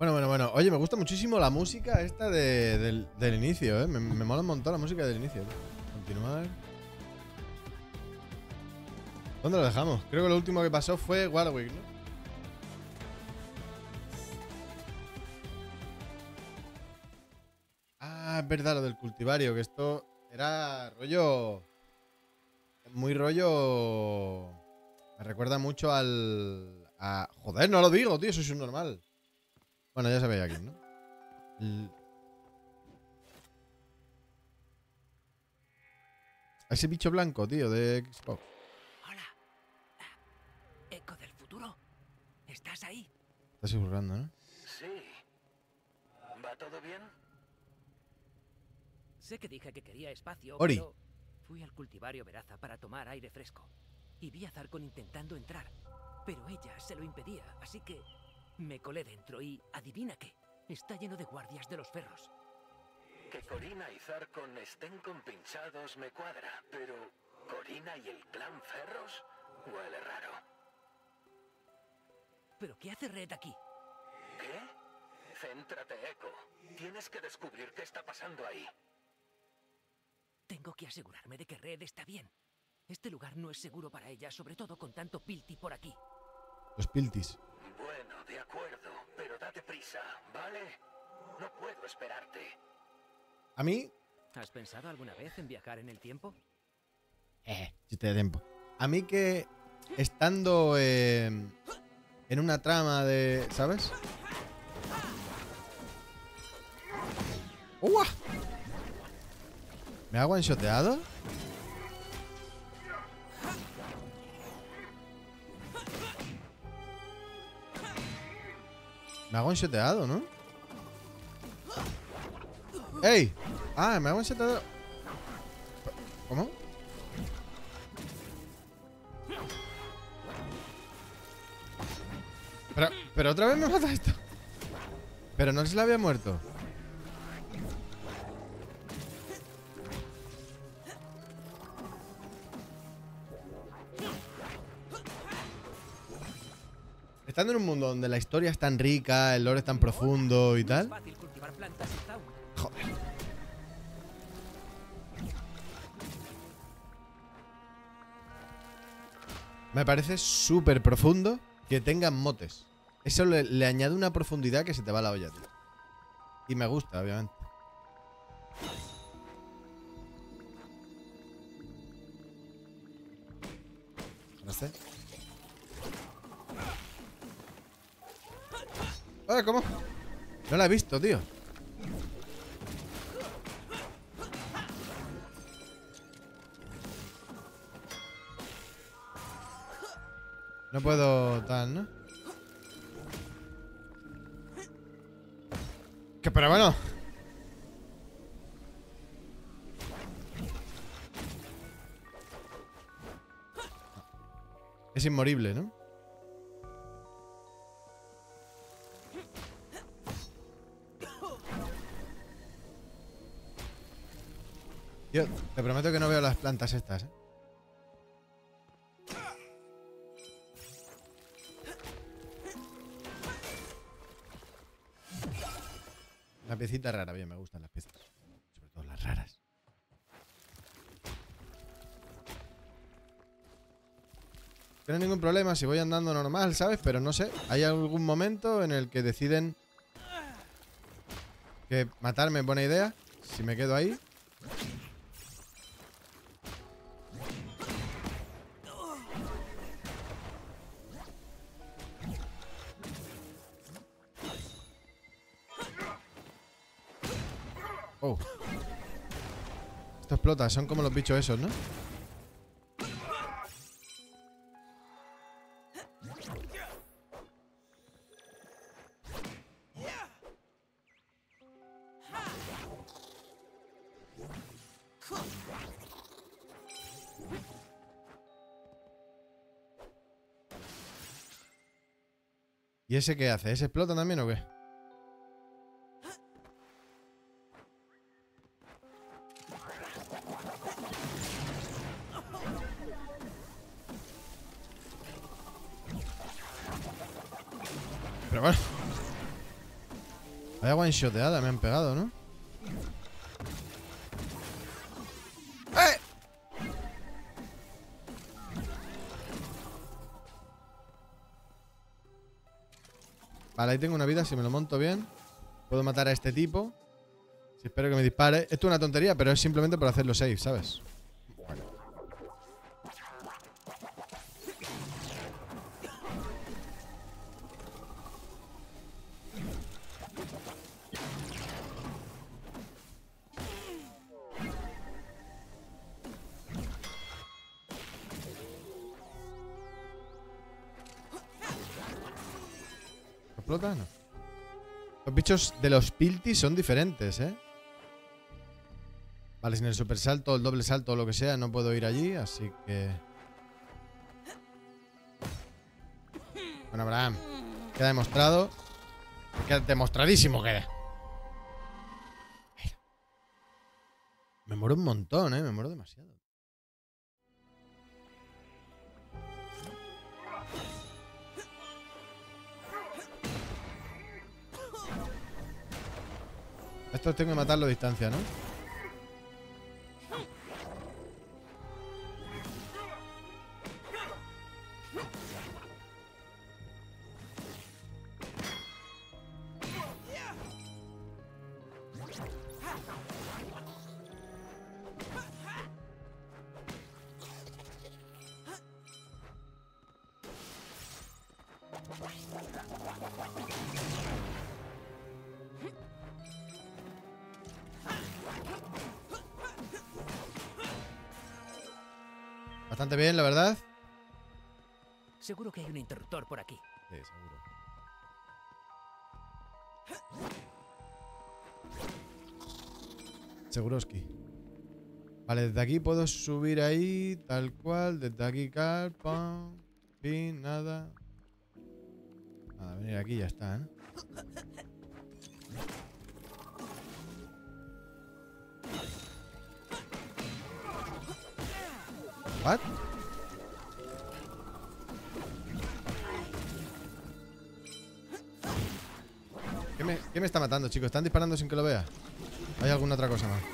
Bueno. Oye, me gusta muchísimo la música esta del inicio, ¿eh? Me mola un montón la música del inicio. Continuar. ¿Dónde lo dejamos? Creo que lo último que pasó fue Warwick, ¿no? Ah, es verdad, lo del cultivario, que esto era rollo... Muy rollo... Me recuerda mucho Joder, no lo digo, tío, eso es un normal. Bueno, ya sabéis aquí, ¿no? Ese bicho blanco, tío, de Xbox. Hola. Eco del futuro. ¿Estás ahí? Estás susurrando, ¿no? Sí. ¿Va todo bien? Sé que dije que quería espacio, Ori. pero fui al cultivario Veraza para tomar aire fresco. Y vi a Zarkon intentando entrar. Pero ella se lo impedía, así que me colé dentro y ¿adivina qué? Está lleno de guardias de los ferros. Que Corina y Zarkon estén compinchados me cuadra, pero ¿Corina y el clan Ferros? Huele raro. ¿Pero qué hace Red aquí? ¿Qué? Céntrate, Echo. Tienes que descubrir qué está pasando ahí. Tengo que asegurarme de que Red está bien. Este lugar no es seguro para ella, sobre todo con tanto Pilti por aquí. Los Piltis. Bueno, de acuerdo, pero date prisa, ¿vale? No puedo esperarte. A mí... ¿Has pensado alguna vez en viajar en el tiempo? Chiste de tiempo. A mí que... Estando en una trama de... ¿Sabes? ¡Uah! ¿Me ha one-shoteado? Me ha one-shoteado, ¿no? ¡Ey! Ah, me ha one-shoteado. ¿Cómo? Pero otra vez me mata esto. Pero no se le había muerto. Estando en un mundo donde la historia es tan rica, el lore es tan profundo y No es tal. fácil cultivar plantas en Zaun. Joder. Me parece súper profundo que tengan motes. Eso le añade una profundidad que se te va a la olla, tío. Y me gusta, obviamente. No sé. ¿Cómo? No la he visto, tío. No puedo tal, ¿no? Que pero bueno. Es inmorible, ¿no? Tío, te prometo que no veo las plantas estas, ¿eh? Una piecita rara, bien, me gustan las piezas. Sobre todo las raras. No hay ningún problema si voy andando normal, ¿sabes? Pero no sé, hay algún momento en el que deciden que matarme es buena idea. Si me quedo ahí. Oh. Esto explota, son como los bichos esos, ¿no? ¿Y ese qué hace? ¿Ese explota también o qué? Pero bueno. Vaya one-shoteada me han pegado, ¿no? ¡Eh! Vale, ahí tengo una vida. Si me lo monto bien, puedo matar a este tipo. Si espero que me dispare. Esto es una tontería, pero es simplemente por hacerlo safe, ¿sabes? Bueno. ¿Explota? No. Los bichos de los Piltis son diferentes, ¿eh? Vale, sin el super salto, el doble salto o lo que sea, no puedo ir allí, así que... Bueno, Abraham, queda demostrado. Queda demostradísimo queda. Me muero un montón, ¿eh? Me muero demasiado. Estos tengo que matarlo a distancia, ¿no? Bastante bien, la verdad. Seguro que hay un interruptor por aquí. Sí, seguro. Seguroski. Vale, desde aquí puedo subir ahí, tal cual. Desde aquí, cal, pam, fin, nada. Nada, venir aquí y ya está, ¿eh? ¿What? ¿Qué me está matando, chicos? ¿Están disparando sin que lo vea? ¿Hay alguna otra cosa más?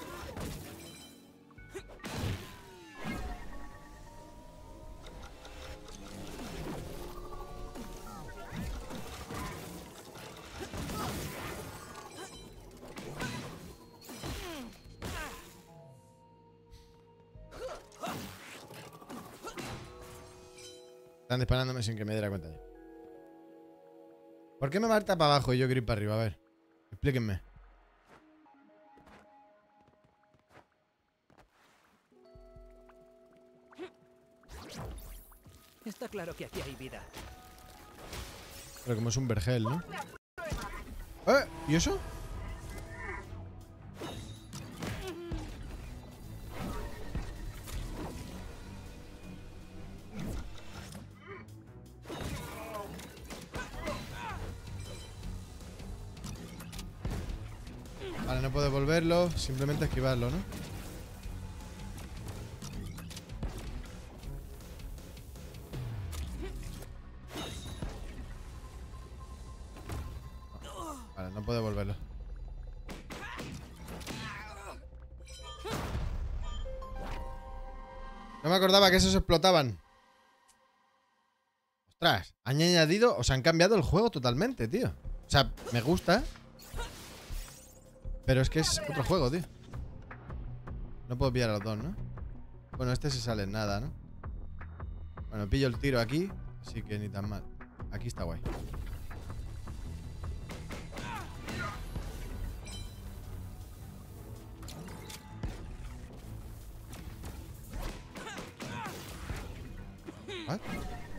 Están disparándome sin que me diera cuenta yo. ¿Por qué me marca para abajo y yo quiero ir para arriba? A ver, explíquenme. Está claro que aquí hay vida. Pero como es un vergel, ¿no? ¿Y eso? Vale, no puedo devolverlo, simplemente esquivarlo, ¿no? Vale, no puedo devolverlo. No me acordaba que esos explotaban. Ostras, han añadido, o sea, han cambiado el juego totalmente, tío. O sea, me gusta. Pero es que es otro juego, tío. No puedo pillar a los dos, ¿no? Bueno, este se sale en nada, ¿no? Bueno, pillo el tiro aquí, así que ni tan mal. Aquí está guay. ¿What?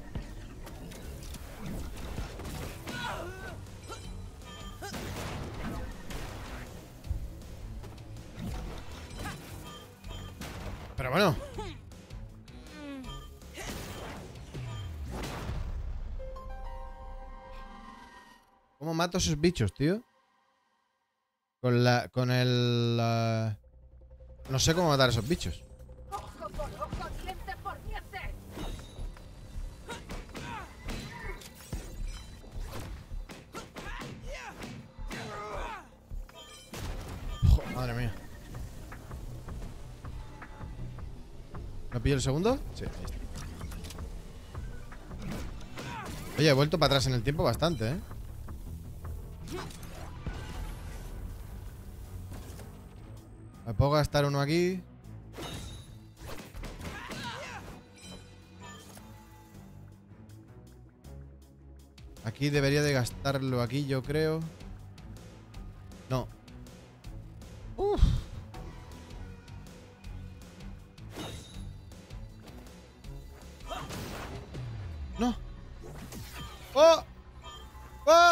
Pero bueno. ¿Cómo mato a esos bichos, tío? Con el... No sé cómo matar a esos bichos. ¿Me pillo el segundo? Sí, ahí está. Oye, he vuelto para atrás en el tiempo bastante, ¿eh? ¿Me puedo gastar uno aquí? Aquí debería de gastarlo aquí, yo creo. No. Uf. No. ¡Oh! ¡Oh!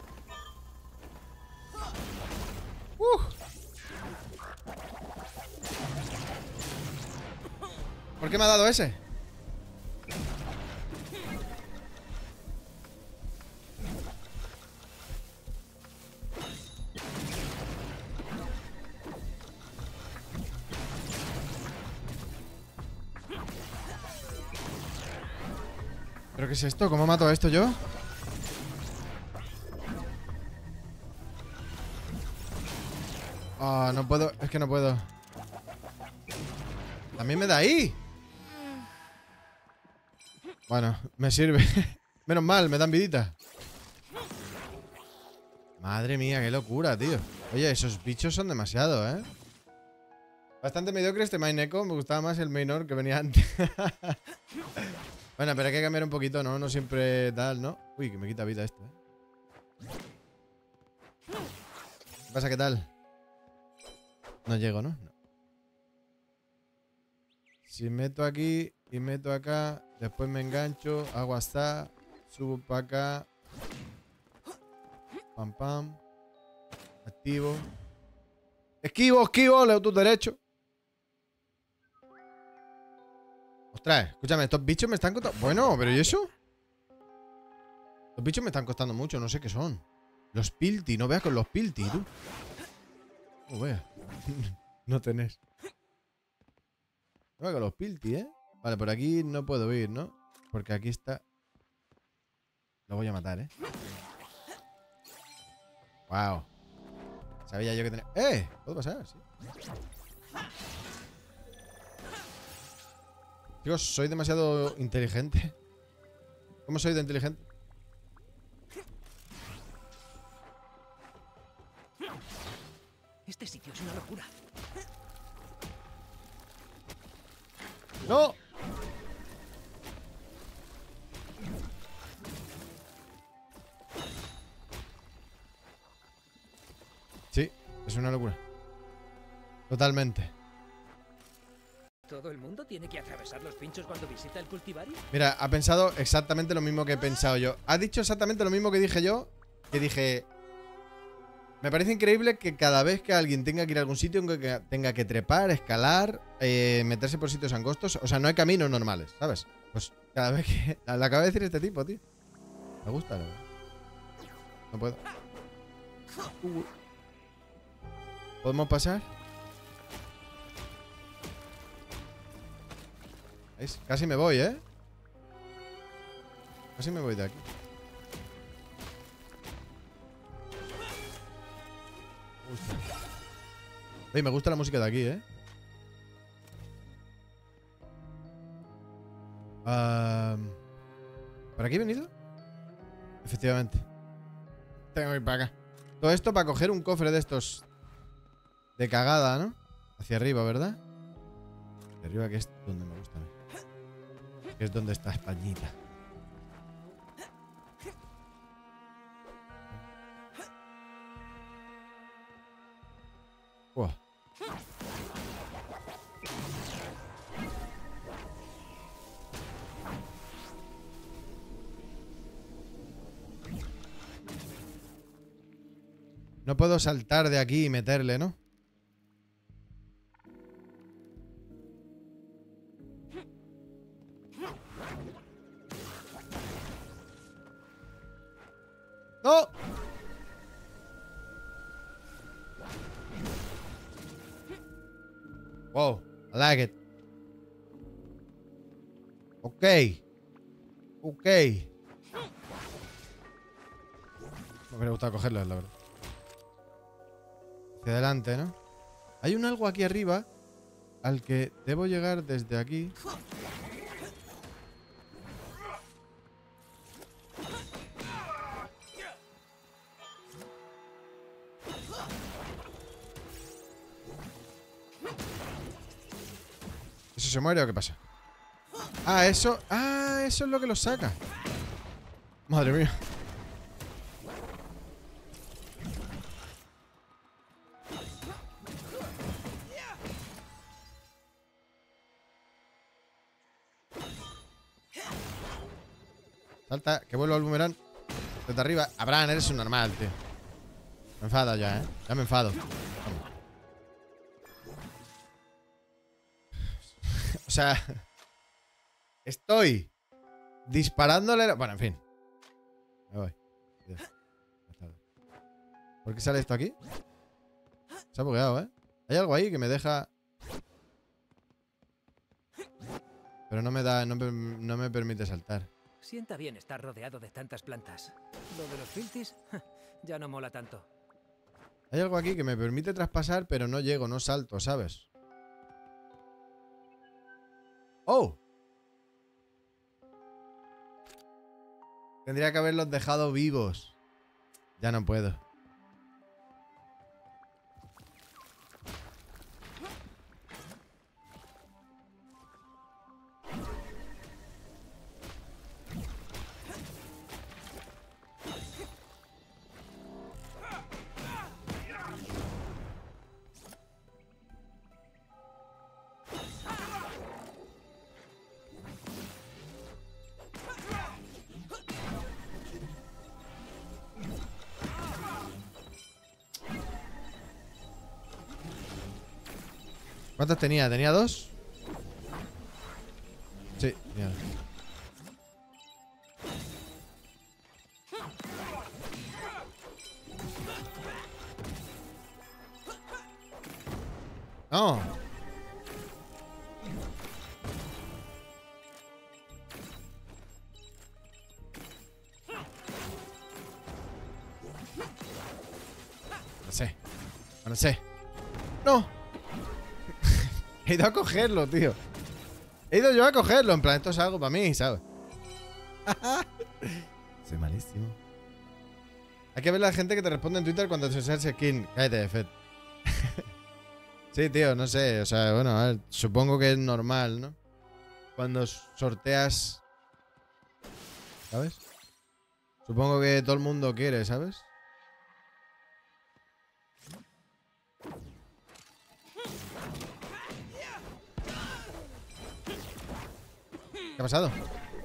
¿Por qué me ha dado ese? ¿Pero qué es esto? ¿Cómo mato a esto yo? Ah, no puedo. Es que no puedo. También me da ahí. Bueno, me sirve. Menos mal, me dan vidita. Madre mía, qué locura, tío. Oye, esos bichos son demasiado, ¿eh? Bastante mediocre este Main Echo. Me gustaba más el Main que venía antes. Bueno, pero hay que cambiar un poquito, ¿no? No siempre tal, ¿no? Uy, que me quita vida esto, ¿eh? ¿Qué pasa? ¿Qué tal? No llego, ¿no? No. Si meto aquí y meto acá, después me engancho, hago hasta, subo para acá. Pam, pam. Activo. Esquivo, leo tu derecho. Ostras, escúchame, estos bichos me están costando... Bueno, pero ¿y eso? Los bichos me están costando mucho, no sé qué son. Los Pilti, no veas con los Pilti, tú. No veas. No tenés. No veas con los Pilti, ¿eh? Vale, por aquí no puedo ir, ¿no? Porque aquí está... Lo voy a matar, ¿eh? Wow. Sabía yo que tenía... ¡Eh! ¿Puedo pasar? Sí. Chicos, soy demasiado inteligente. ¿Cómo soy de inteligente? Este sitio es una locura. ¡No! Sí, es una locura. Totalmente. ¿Todo el mundo tiene que atravesar los pinchos cuando visita el cultivario? Mira, ha pensado exactamente lo mismo que he pensado yo. Ha dicho exactamente lo mismo que dije yo. Que dije... Me parece increíble que cada vez que alguien tenga que ir a algún sitio tenga que trepar, escalar, meterse por sitios angostos. O sea, no hay caminos normales, ¿sabes? Pues cada vez que... Le acaba de decir este tipo, tío. Me gusta, la verdad. No puedo. ¿Podemos pasar? ¿Veis? Casi me voy, ¿eh? Casi me voy de aquí. Me gusta la música de aquí, ¿eh? ¿Por aquí he venido? Efectivamente. Tengo que ir para acá. Todo esto para coger un cofre de estos de cagada, ¿no? Hacia arriba, ¿verdad? Hacia arriba, que es donde me gusta a mí. Que es donde está Españita. Wow. No puedo saltar de aquí y meterle, ¿no? ¡No! Wow, I like it. Ok. Ok. Me hubiera gustado cogerlo, la verdad. Hacia adelante, ¿no? Hay un algo aquí arriba al que debo llegar desde aquí. ¿Eso se muere o qué pasa? Ah, eso. Ah, eso es lo que lo saca. Madre mía. Salta, que vuelvo al boomerang. Desde arriba. Abraham, eres un normal, tío. Me enfado ya, ¿eh? Ya me enfado. Vamos. O sea... Estoy disparándole... Bueno, en fin. Me voy. Dios. ¿Por qué sale esto aquí? Se ha bugueado, ¿eh? Hay algo ahí que me deja... Pero no me da... No me permite saltar. Sienta bien estar rodeado de tantas plantas. Lo de los filtis ya no mola tanto. Hay algo aquí que me permite traspasar, pero no llego, no salto, ¿sabes? ¡Oh! Tendría que haberlos dejado vivos. Ya no puedo. ¿Cuántas tenía? ¿Tenía dos? Sí, tenía dos. ¡No! No sé. No sé. ¡No! He ido a cogerlo, tío. He ido yo a cogerlo. En plan, esto es algo para mí, ¿sabes? Soy malísimo. Hay que ver la gente que te responde en Twitter cuando se usa ese skin. Cállate, Fed. Sí, tío, no sé. O sea, bueno, a ver, supongo que es normal, ¿no? Cuando sorteas... ¿Sabes? Supongo que todo el mundo quiere, ¿sabes? ¿Qué ha pasado?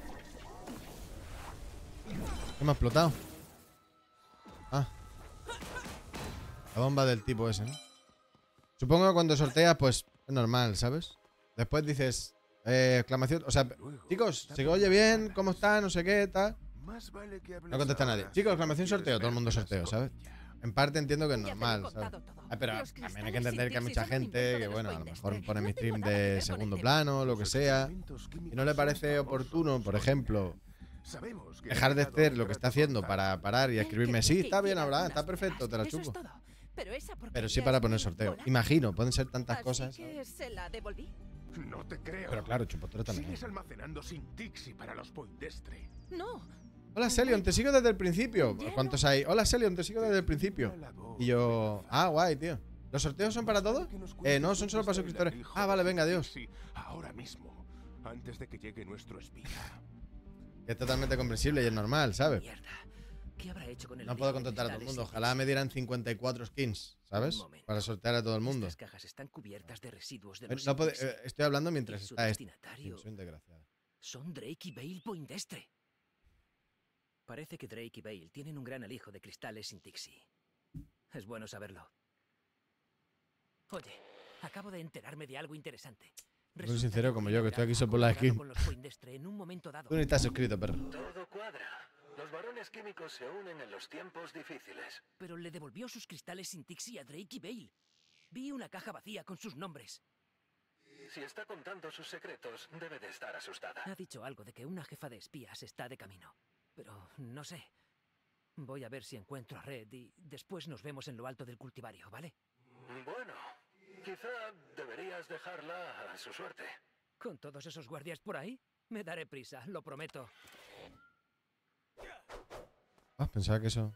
¿Qué me ha explotado? Ah. La bomba del tipo ese, ¿no? Supongo que cuando sorteas, pues, es normal, ¿sabes? Después dices, exclamación... O sea, chicos, ¿se oye bien? ¿Cómo está? No sé qué, tal. No contesta nadie. Chicos, exclamación sorteo. Todo el mundo sorteo, ¿sabes? En parte entiendo que es normal, ¿sabes? Pero también hay que entender que hay mucha gente que, bueno, a lo mejor pone mi stream de segundo plano, lo que sea, y no le parece oportuno, por ejemplo, dejar de hacer lo que está haciendo para parar y escribirme, sí, está bien, Abraham, está perfecto, te la chupo. Pero sí para poner sorteo. Imagino, pueden ser tantas cosas. Que se la devolví. No te creo. Pero claro, chupotero también. Sigues almacenando Sintixi para los Poindextre. No. Hola, Celion, te sigo desde el principio. ¿Cuántos hay? Hola, Celion, te sigo desde el principio. Y yo... Ah, guay, tío. ¿Los sorteos son para todos? No, son solo para suscriptores. Ah, vale, venga, adiós. Sí, ahora mismo, antes de que llegue nuestro espía. Es totalmente comprensible y es normal, ¿sabes? Mierda. ¿Qué habrá hecho con el No puedo brillo de contactar a todo el cristales mundo. Sintixi? Ojalá me dieran 54 skins, ¿sabes? Un momento. Para sortear a todo el mundo. Estas cajas están cubiertas de residuos de los No puedo- Sintixi. estoy hablando mientras Y su está esto. destinatario Soy un desgraciado. son Drake y Bale Poindextre. Parece que Drake y Bale tienen un gran alijo de cristales Sintixi. Es bueno saberlo. Oye, acabo de enterarme de algo interesante. Soy sincero como yo, que estoy aquí solo por la skin. Con los Poindextre en un momento dado. Tú ni estás suscrito, perro. Todo cuadra. Los varones químicos se unen en los tiempos difíciles. Pero le devolvió sus cristales Sintixi a Drake y Bale. Vi una caja vacía con sus nombres. Si está contando sus secretos, debe de estar asustada. Ha dicho algo de que una jefa de espías está de camino. Pero no sé. Voy a ver si encuentro a Red y después nos vemos en lo alto del cultivario, ¿vale? Bueno, Quizá deberías dejarla a su suerte. ¿Con todos esos guardias por ahí? Me daré prisa, lo prometo. Ah, pensaba que eso...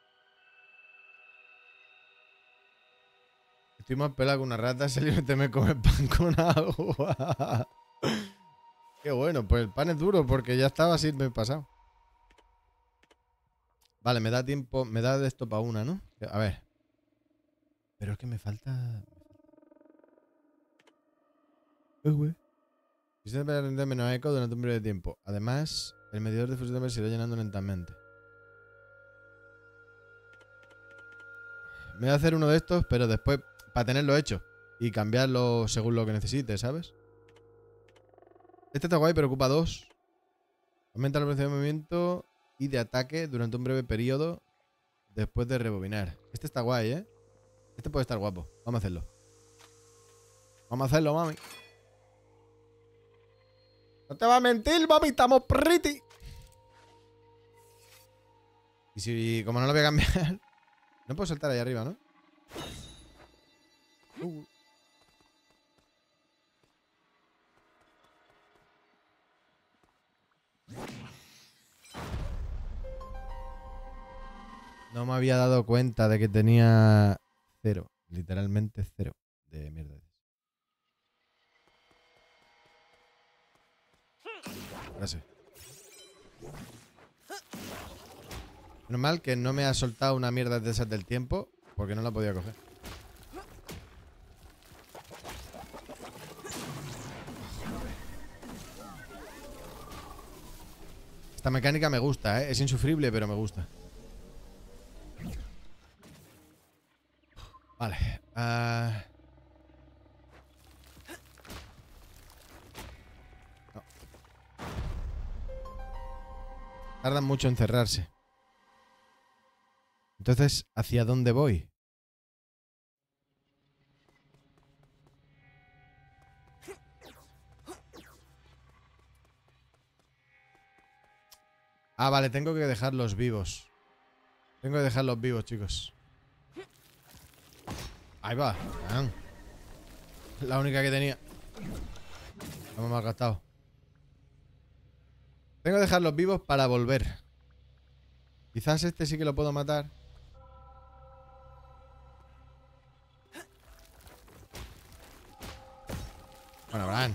Estoy más pelado que una rata, se me come pan con agua. Qué bueno, pues el pan es duro porque ya estaba así el mes pasado. Vale, me da tiempo, me da de esto para una, ¿no? A ver. Pero es que me falta... güey. Quisiera aprender menos eco durante un breve tiempo. Además, el medidor de fusión se irá llenando lentamente. Me voy a hacer uno de estos, pero después, para tenerlo hecho. Y cambiarlo según lo que necesite, ¿sabes? Este está guay, pero ocupa 2. Aumenta la velocidad de movimiento y de ataque durante un breve periodo después de rebobinar. Este está guay, ¿eh? Este puede estar guapo. Vamos a hacerlo. Vamos a hacerlo, mami. No te va a mentir, mami. Estamos pretty. Y si, como no lo voy a cambiar... No puedo saltar ahí arriba, ¿no? No me había dado cuenta de que tenía 0. Literalmente 0 de mierda. Gracias. Menos mal que no me ha soltado una mierda de esas del tiempo, porque no la podía coger. Esta mecánica me gusta, ¿eh? Es insufrible, pero me gusta. Vale. No. Tardan mucho en cerrarse. Entonces, ¿hacia dónde voy? Ah, vale, tengo que dejarlos vivos. Tengo que dejarlos vivos, chicos. Ahí va. La única que tenía. No me ha gastado. Tengo que dejarlos vivos para volver. Quizás este sí que lo puedo matar. Bueno, Bran.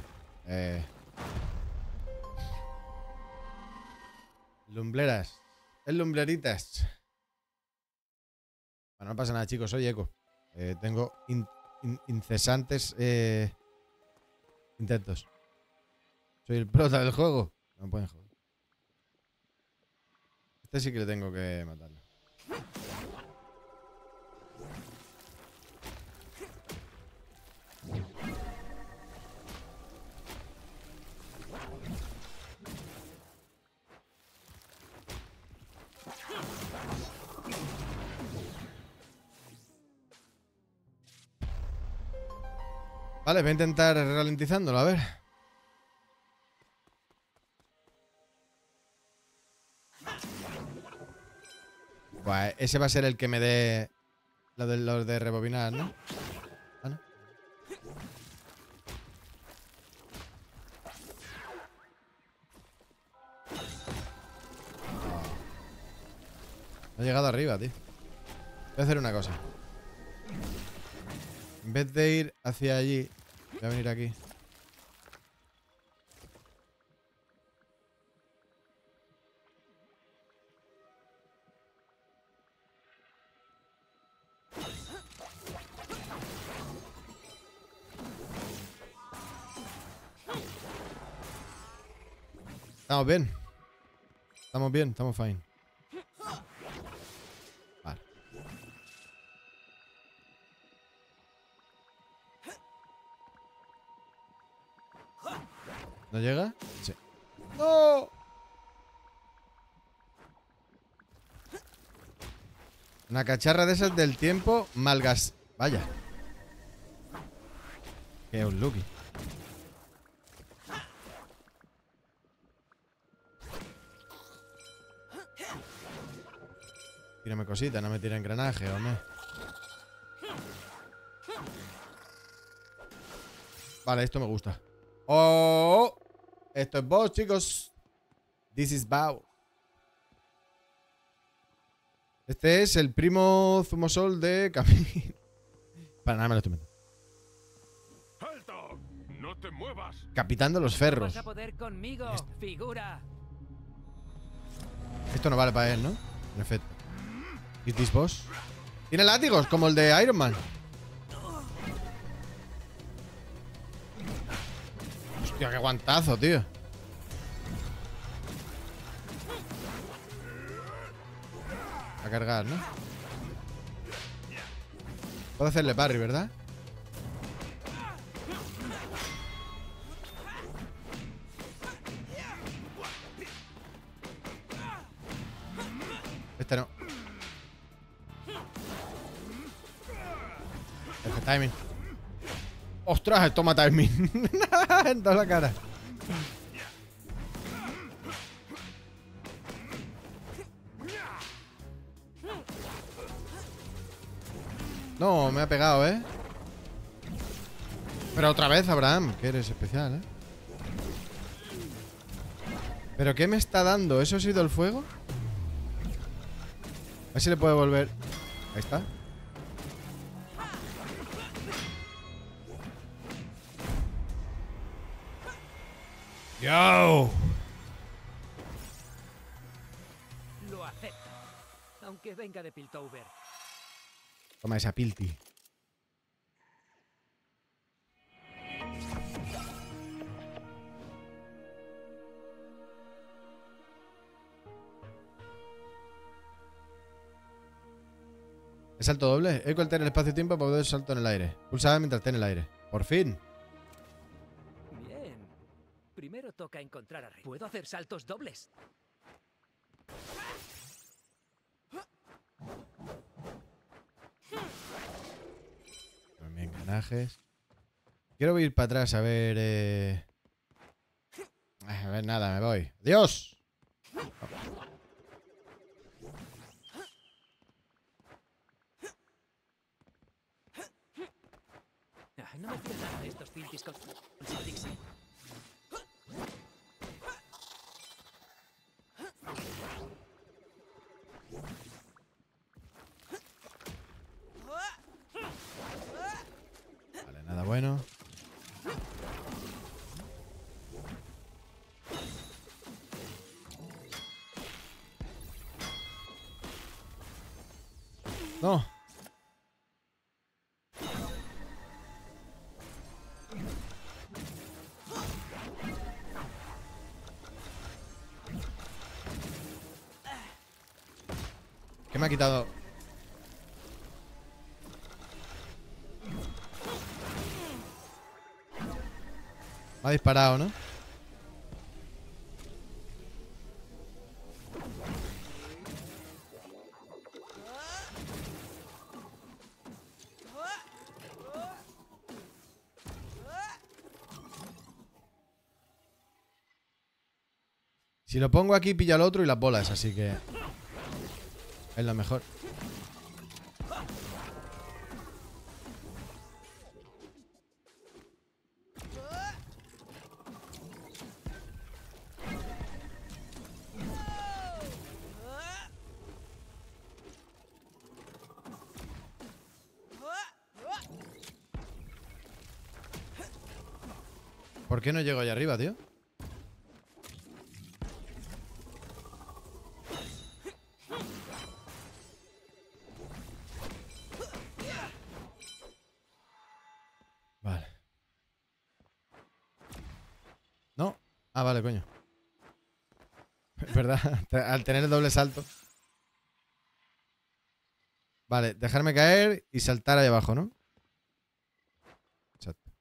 Lumbleras. Es lumbleritas. Bueno, no pasa nada, chicos. Soy Eco. Tengo incesantes intentos. Soy el prota del juego. No me pueden joder. Este sí que le tengo que matarlo. Vale, voy a intentar ralentizándolo, a ver. Buah, ese va a ser el que me dé lo de rebobinar, ¿no? Ah, ¿no? No he llegado arriba, tío. Voy a hacer una cosa. En vez de ir hacia allí, voy a venir aquí. Estamos bien. Estamos bien, estamos fine. Vale. ¿No llega? Sí. ¡No! Una cacharra de esas del tiempo malgas. Vaya. Qué unlucky. Tírame cosita, no me tire engranaje, hombre. Vale, esto me gusta. ¡Oh! Esto es boss, chicos. This is boss. Este es el primo Zumosol de Camino. Para nada me lo estoy metiendo. ¡Alto! ¡No te muevas! Capitán de los No ferros. vas a poder conmigo, figura. Esto no vale para él, ¿no? En efecto. ¿Is this boss? Tiene látigos, como el de Iron Man. Hostia, qué guantazo, tío. A cargar, ¿no? Puedo hacerle parry, ¿verdad? Este no. Este timing. ¡Ostras! Toma timing. En toda la cara. No, me ha pegado, ¿eh? Pero otra vez, Abraham, que eres especial, ¿eh? ¿Pero qué me está dando? ¿Eso ha sido el fuego? A ver si le puedo volver. Ahí está. ¡Yo! Lo acepto. Aunque venga de Piltover. Toma esa Pilti. ¿Es salto doble? Eco altera el espacio-tiempo para poder salto en el aire. Pulsa mientras esté en el aire. ¡Por fin! Bien. Primero toca encontrar a Rey. ¿Puedo hacer saltos dobles? También engranajes. Quiero ir para atrás a ver... A ver, nada, me voy. ¡Adiós! No me fío nada de estos cintis con Dixie. Vale, nada bueno. No. ¿Qué me ha quitado? Me ha disparado, ¿no? Si lo pongo aquí pilla al otro y las bolas, así que es lo mejor. ¿Por qué no llego allá arriba, tío? Vale. No. Ah, vale, coño. Es verdad, al tener el doble salto. Vale, dejarme caer y saltar ahí abajo, ¿no? Exacto.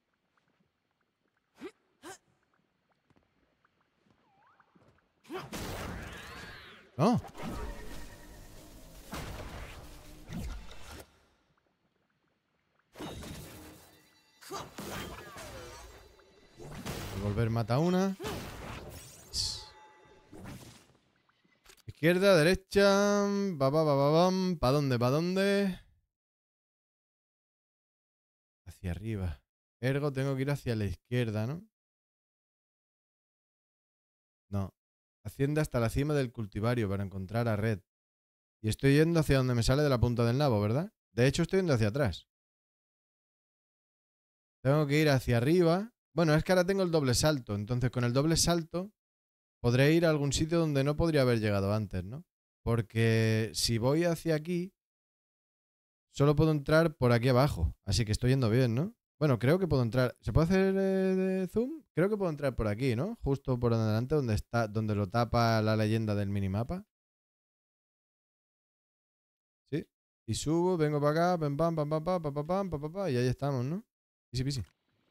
No. Volver mata una. Izquierda, derecha. Bam. ¿Para dónde? ¿Para dónde? Hacia arriba. Ergo, tengo que ir hacia la izquierda, ¿no? No. Asciende hasta la cima del cultivario para encontrar a Red. Y estoy yendo hacia donde me sale de la punta del nabo, ¿verdad? De hecho, estoy yendo hacia atrás. Tengo que ir hacia arriba. Bueno, es que ahora tengo el doble salto. Entonces, con el doble salto, podré ir a algún sitio donde no podría haber llegado antes, ¿no? Porque si voy hacia aquí, solo puedo entrar por aquí abajo. Así que estoy yendo bien, ¿no? Bueno, creo que puedo entrar. ¿Se puede hacer de zoom? Creo que puedo entrar por aquí, ¿no? Justo por adelante donde está, donde lo tapa la leyenda del minimapa. Sí. Y subo, vengo para acá, pam, pam, pam, pam, pam, pam, pam, pam, pam, pam, y ahí estamos, ¿no? Easy peasy.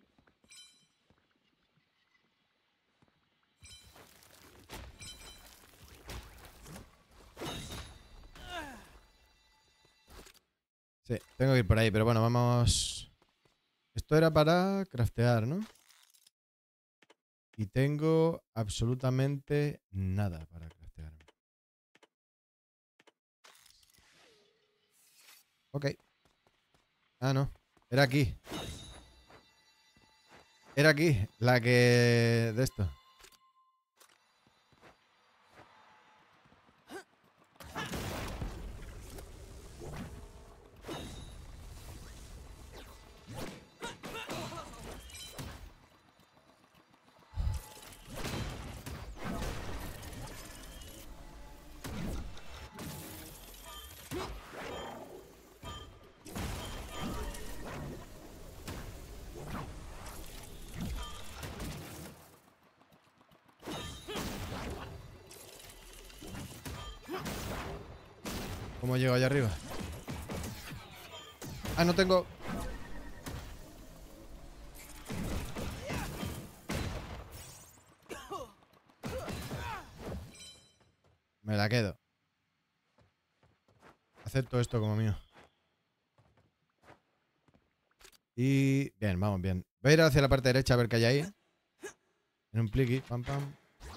Sí, tengo que ir por ahí, pero bueno, vamos. Esto era para craftear, ¿no? Y tengo absolutamente nada para craftear. Ok. Ah, no. Era aquí. Era aquí. La que... de esto. ¿Cómo llego allá arriba? Ah, no tengo... Me la quedo. Acepto esto como mío. Y... bien, vamos bien. Voy a ir hacia la parte derecha a ver qué hay ahí. En un pliqui. Pam, pam.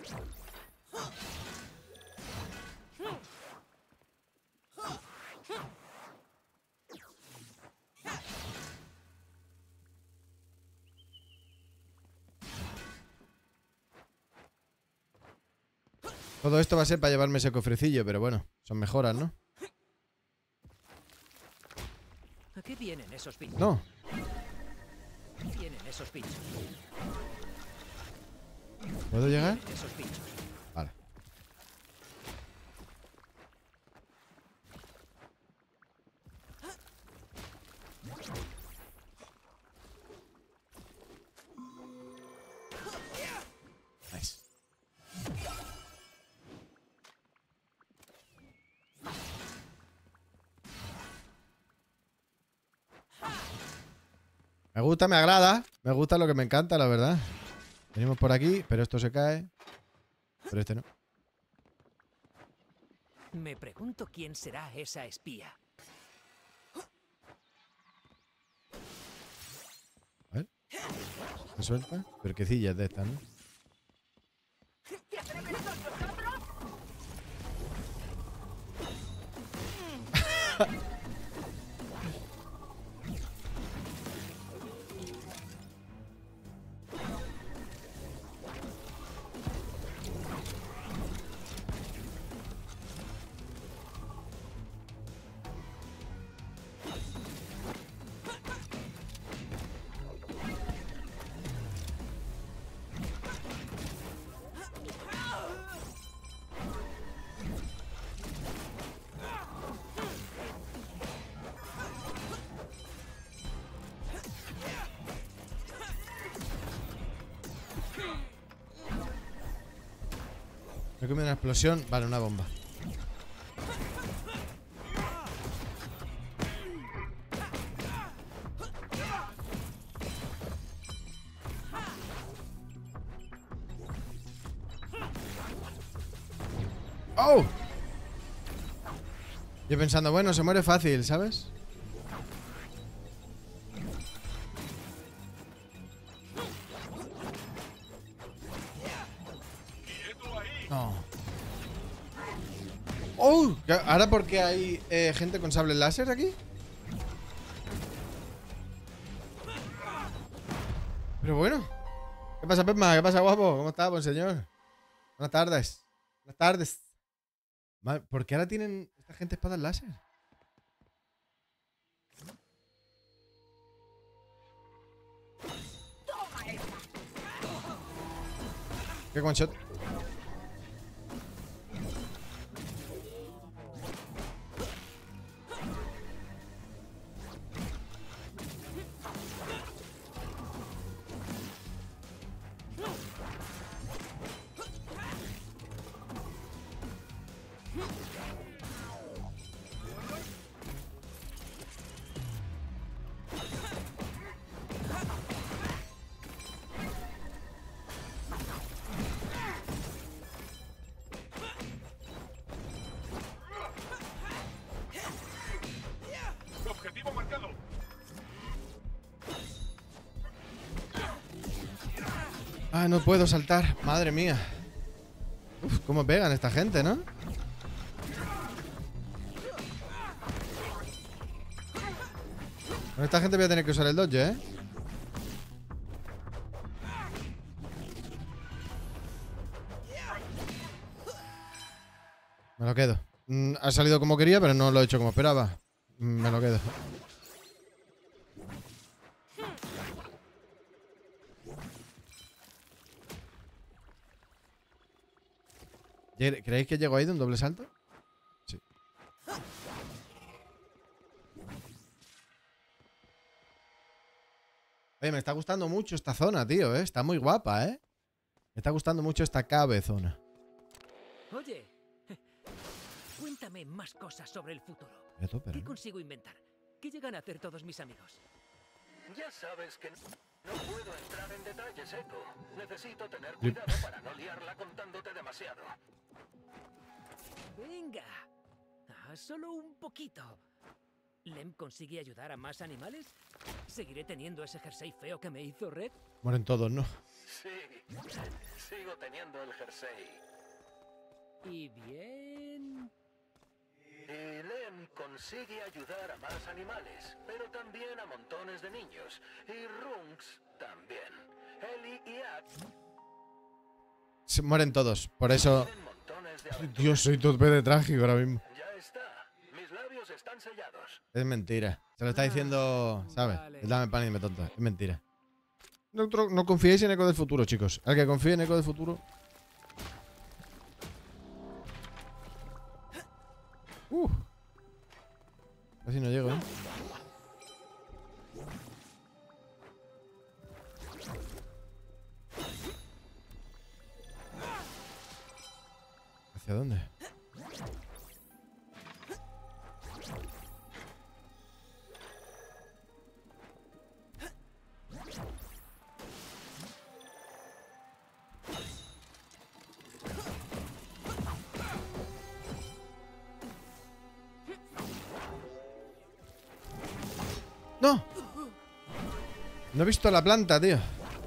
Todo esto va a ser para llevarme ese cofrecillo, pero bueno, son mejoras, ¿no? ¿A qué vienen esos pinchos? No. Vienen esos pinchos. ¿Puedo llegar? Vienen esos pinchos. Vale. Nice. Me gusta, me agrada. Me gusta lo que me encanta, la verdad. Venimos por aquí, pero esto se cae. Pero este no. Me pregunto quién será esa espía. A ver. ¿Se suelta? Perquecillas de estas, ¿no? Me he comido una explosión. Vale, una bomba. ¡Oh! Yo pensando, bueno, se muere fácil, ¿sabes? No. ¡Oh! ¿Ahora por qué hay gente con sable láser aquí? Pero bueno. ¿Qué pasa, Pepma? ¿Qué pasa, guapo? ¿Cómo está, buen señor? Buenas tardes. Buenas tardes. ¿Por qué ahora tienen esta gente espadas láser? ¿Qué one shot? Objetivo marcado. Ah, no puedo saltar. Madre mía. Uf, cómo pegan esta gente, ¿no? Con esta gente voy a tener que usar el dodge, ¿eh? Me lo quedo. Ha salido como quería, pero no lo he hecho como esperaba. Me lo quedo. ¿Creéis que llego ahí de un doble salto? Sí. Oye, me está gustando mucho esta zona, tío, ¿eh? Está muy guapa, ¿eh? Me está gustando mucho esta cabezona. Oye, cuéntame más cosas sobre el futuro. Tope, ¿Qué ¿eh? consigo inventar? ¿Qué llegan a hacer todos mis amigos? Ya sabes que no puedo entrar en detalles, Echo. Necesito tener cuidado para no liarla contándote demasiado. Venga, solo un poquito. ¿Lem consigue ayudar a más animales? ¿Seguiré teniendo ese jersey feo que me hizo Red? Mueren todos, ¿no? Sí, sigo teniendo el jersey. Y bien... Y Lem consigue ayudar a más animales, pero también a montones de niños. Y Runks también. Ellie y Ak Se mueren todos, por eso... tienen montones de aventuras. Dios, soy tope de trágico ahora mismo. Ya está. Mis labios están sellados. Es mentira. Se lo está diciendo, ¿sabes? vale. Dame pan y me tonto. Es mentira. No confiéis en Eco del Futuro, chicos. Al que confíe en Eco del Futuro... Casi no llego, ¿eh? ¿Hacia dónde? ¡No! No he visto la planta, tío.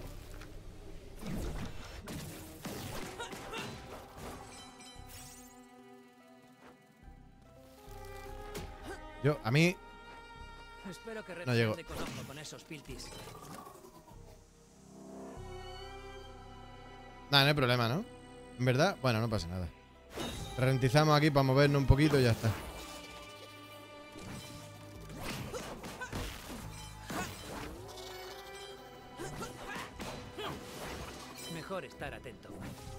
A mí... Espero que Red No llego. ande con ojo con esos piltis. Nada, no hay problema, ¿no? En verdad, bueno, no pasa nada. Ralentizamos aquí para movernos un poquito y ya está. Mejor estar atento.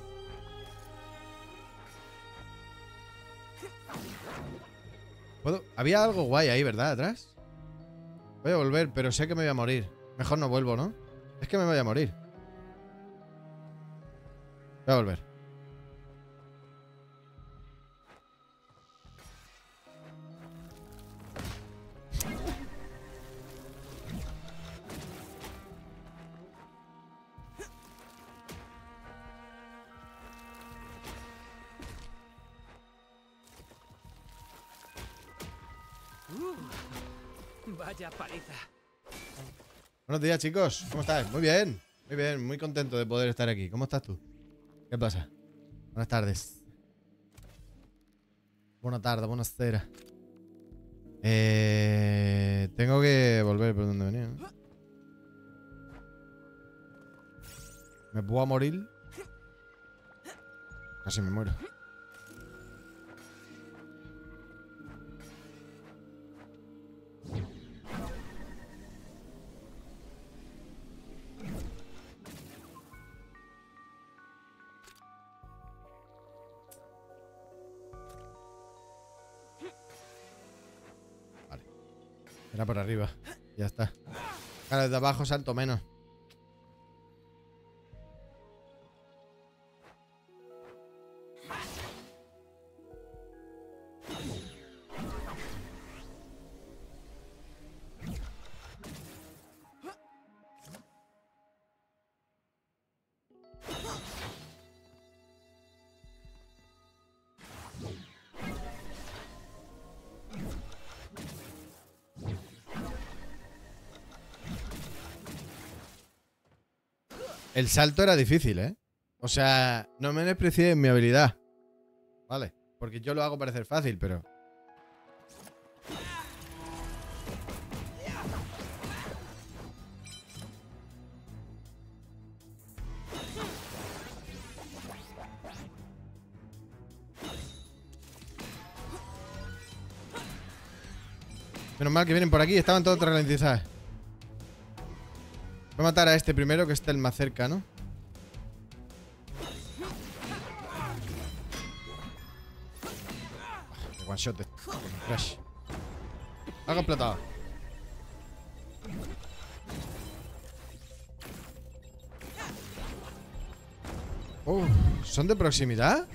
Había algo guay ahí, ¿verdad? Atrás. Voy a volver, pero sé que me voy a morir. Mejor no vuelvo, ¿no? Es que me voy a morir. Voy a volver. Vaya paliza. Buenos días, chicos. ¿Cómo estás? Muy bien. Muy bien. Muy contento de poder estar aquí. ¿Cómo estás tú? ¿Qué pasa? Buenas tardes. Buenas tardes, buenas ceras. Tengo que volver por donde venía, ¿no? voy a morir. Casi me muero. Vale. Era por arriba. Ya está. Claro, desde abajo salto menos. El salto era difícil, ¿eh? O sea, no me desprecié en mi habilidad. Vale, porque yo lo hago parecer fácil, pero... Menos mal que vienen por aquí, estaban todos ralentizados. Voy a matar a este primero, que está el más cerca, ¿no? One shot. Crash. Algo explotado. ¿Son de proximidad?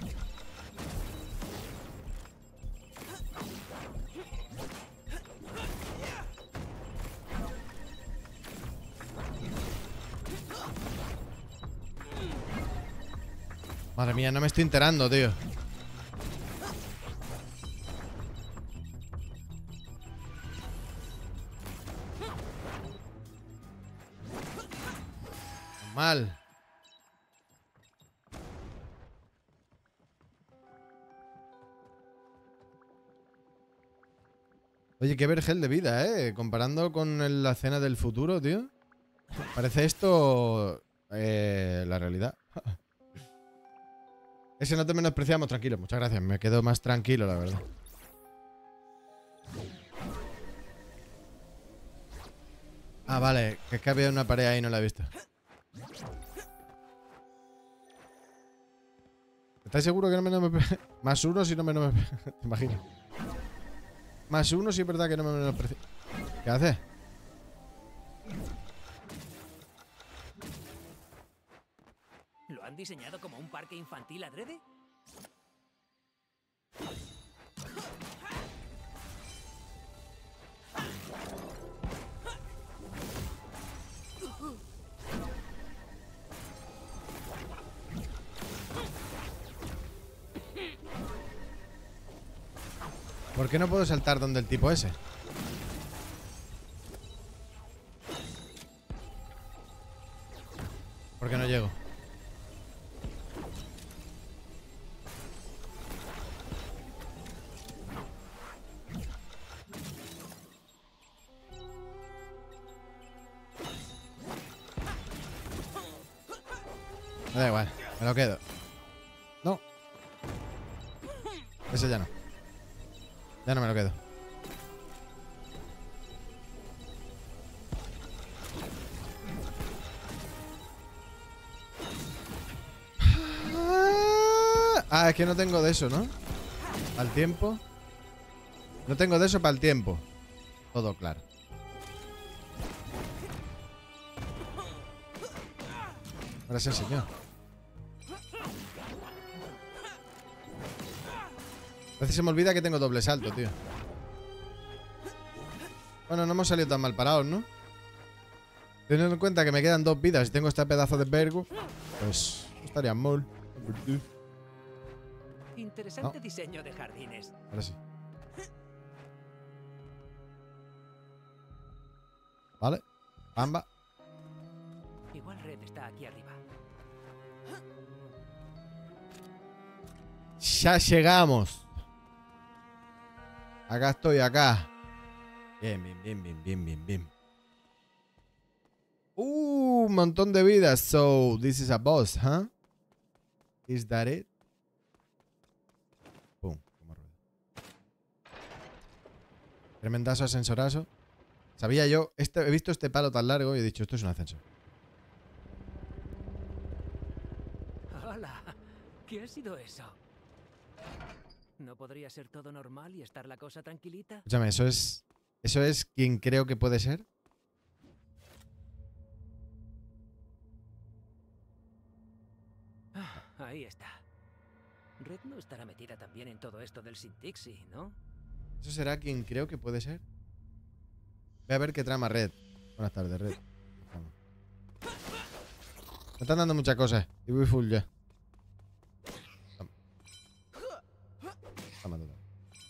Madre mía, no me estoy enterando, tío. Mal. Oye, qué vergel de vida, comparando con la escena del futuro, tío. Parece esto la realidad. Ese no te menospreciamos, tranquilo. Muchas gracias, me quedo más tranquilo, la verdad. Ah, vale, que es que había una pared ahí y no la he visto. ¿Estáis seguros que no me... Más uno si no me... Te imaginas. Más uno si es verdad que no me menosprecio. ¿Qué haces? ¿Lo han diseñado como un parque infantil adrede? ¿Por qué no puedo saltar donde el tipo ese? ¿Por qué no llego? Me da igual, me lo quedo. No. Ese ya no. Ya no me lo quedo. Ah, es que no tengo de eso, ¿no? Al tiempo. No tengo de eso para el tiempo. Todo claro. Ahora sí, señor. A veces se me olvida que tengo doble salto, tío. Bueno, no hemos salido tan mal parados, ¿no? Teniendo en cuenta que me quedan 2 vidas y tengo este pedazo de vergo, pues no estaría mal. Interesante diseño de jardines. Ahora sí. Vale. Pamba. Igual Red está aquí arriba. Ya llegamos. Acá estoy, acá. Bien, bien, bien, bien, bien, bien, bien. Un montón de vidas. So, this is a boss, huh? Is that it? Pum. Como rueda. Tremendazo ascensorazo. Sabía yo. He visto este palo tan largo y he dicho, esto es un ascensor. Hola. ¿Qué ha sido eso? ¿No podría ser todo normal y estar la cosa tranquilita? Escúchame, ¿eso es quien creo que puede ser? Ahí está. Red no estará metida también en todo esto del Sintixi, ¿no? ¿Eso será quien creo que puede ser? Voy a ver qué trama Red. Buenas tardes, Red. Me están dando muchas cosas. Y voy full ya. Toma, toma.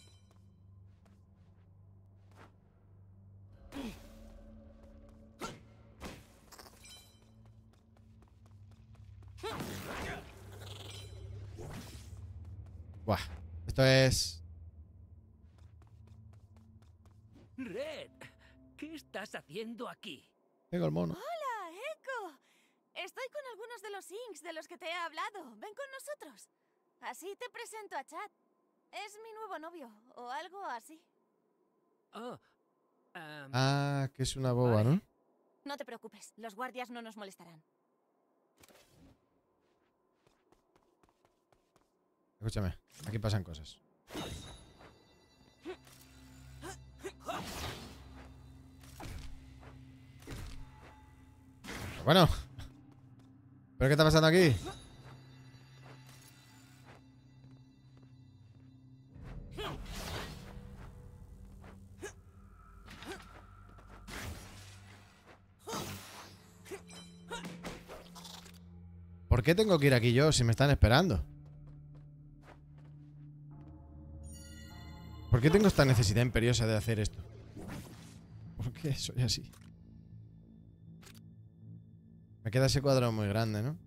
Buah. Esto es... Red, ¿qué estás haciendo aquí? Tengo el mono. ¡Hola, Echo! Estoy con algunos de los Inks de los que te he hablado. Ven con nosotros. Así te presento a Chad. Es mi nuevo novio, o algo así. Oh, Ah, que es una boba, ¿no? No te preocupes, los guardias no nos molestarán. Escúchame, aquí pasan cosas. Bueno. ¿Pero qué está pasando aquí? ¿Por qué tengo que ir aquí yo si me están esperando? ¿Por qué tengo esta necesidad imperiosa de hacer esto? ¿Por qué soy así? Me queda ese cuadro muy grande, ¿no?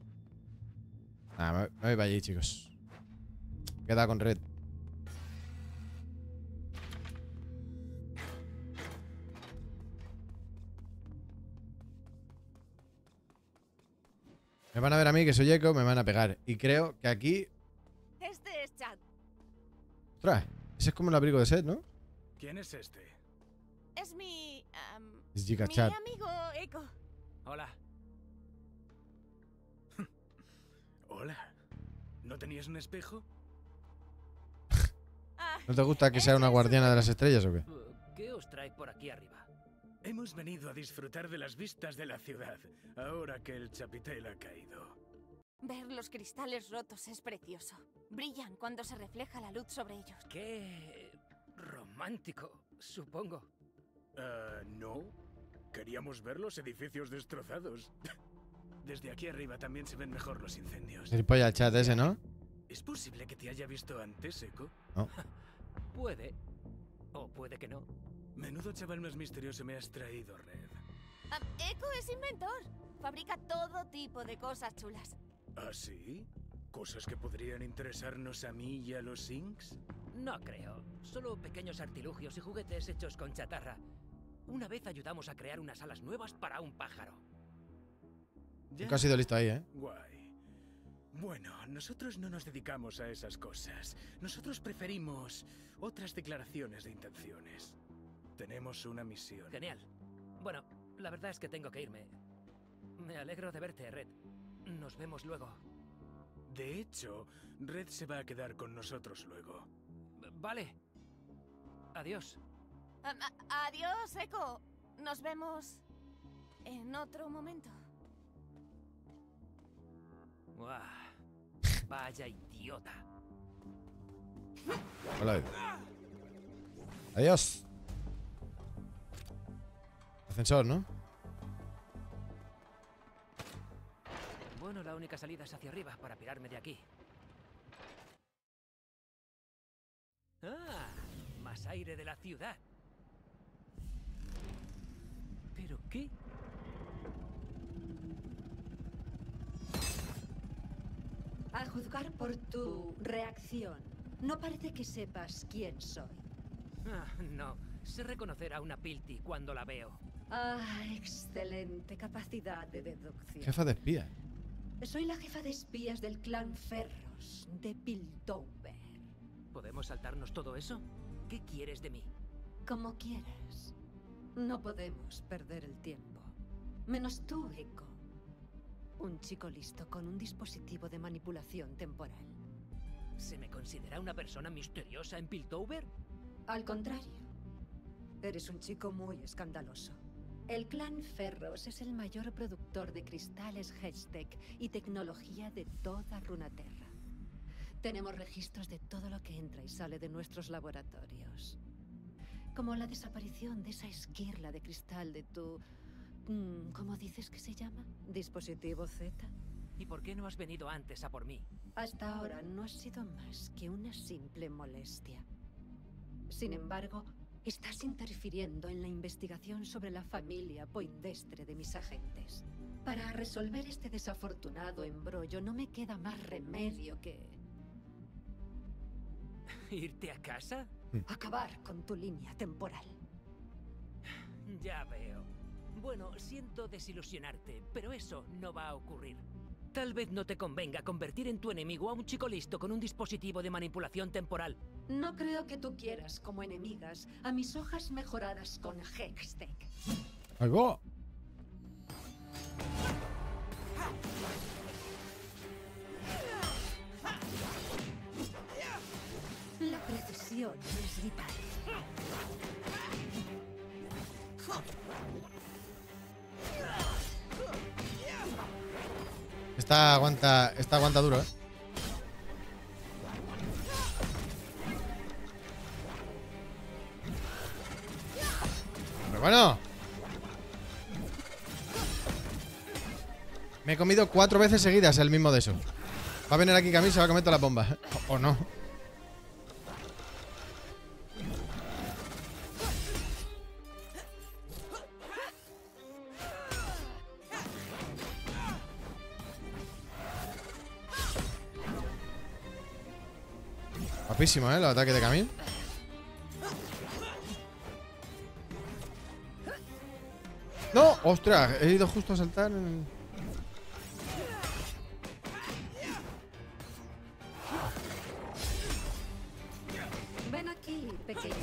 Me voy para allí, chicos. Me queda con Red. Me van a ver a mí, que soy Echo, me van a pegar. Y creo que aquí... Este es Chad. ¡Ostras! Ese es como el abrigo de Seth, ¿no? ¿Quién es este? Es mi... Es Giga mi Chad. amigo Echo. hola. Hola. ¿No tenías un espejo? Ah, ¿No te gusta que sea una guardiana de las estrellas o qué? ¿Qué os trae por aquí arriba? Hemos venido a disfrutar de las vistas de la ciudad, ahora que el chapitel ha caído. ver los cristales rotos es precioso. Brillan cuando se refleja la luz sobre ellos. Qué romántico, supongo. No. Queríamos ver los edificios destrozados. Desde aquí arriba también se ven mejor los incendios. El pollo al chat ese, ¿no? ¿Es posible que te haya visto antes, Echo? No. Puede. O puede que no. Menudo chaval más misterioso me has traído, Red. Echo es inventor. Fabrica todo tipo de cosas chulas. ¿Ah, sí? ¿Cosas que podrían interesarnos a mí y a los Inks? No creo. Solo pequeños artilugios y juguetes hechos con chatarra. Una vez ayudamos a crear unas alas nuevas para un pájaro. Nunca has sido listo ahí, ¿eh? Guay. Bueno, nosotros no nos dedicamos a esas cosas. Nosotros preferimos otras declaraciones de intenciones. Tenemos una misión. Genial. Bueno, la verdad es que tengo que irme. Me alegro de verte, Red. Nos vemos luego. De hecho, Red se va a quedar con nosotros luego. Vale. Adiós. Adiós, Echo. Nos vemos en otro momento. Buah. Vaya idiota. Hola. Adiós. Ascensor, ¿no? Bueno, la única salida es hacia arriba para pirarme de aquí. Ah, más aire de la ciudad. ¿Pero qué? A juzgar por tu reacción, no parece que sepas quién soy. Ah, no. Sé reconocer a una Pilti cuando la veo. Ah, excelente capacidad de deducción. Jefa de espía. Soy la jefa de espías del clan Ferros, de Piltover. ¿Podemos saltarnos todo eso? ¿Qué quieres de mí? Como quieras. No podemos perder el tiempo. Menos tú, Echo. Un chico listo con un dispositivo de manipulación temporal. ¿Se me considera una persona misteriosa en Piltover? Al contrario. Eres un chico muy escandaloso. El clan Ferros es el mayor productor de cristales Hextech y tecnología de toda Runaterra. Tenemos registros de todo lo que entra y sale de nuestros laboratorios. Como la desaparición de esa esquirla de cristal de tu... ¿Cómo dices que se llama? ¿Dispositivo Z? ¿Y por qué no has venido antes a por mí? Hasta ahora no ha sido más que una simple molestia. Sin embargo, estás interfiriendo en la investigación sobre la familia Poindestre de mis agentes. Para resolver este desafortunado embrollo no me queda más remedio que... ¿Irte a casa? acabar con tu línea temporal. Ya veo. Bueno, siento desilusionarte, pero eso no va a ocurrir. Tal vez no te convenga convertir en tu enemigo a un chico listo con un dispositivo de manipulación temporal. No creo que tú quieras como enemigas a mis hojas mejoradas con Hextech. ¡Ahí va! La precisión es vital. Esta aguanta duro, ¿eh? Pero bueno. Me he comido 4 veces seguidas el mismo de eso. Va a venir aquí Camille y se va a comer todas las bombas. O no. Guapísimo, ¿eh? Los ataques de Camille. ¡No! ¡Ostras! He ido justo a saltar en... Ven aquí, pequeño.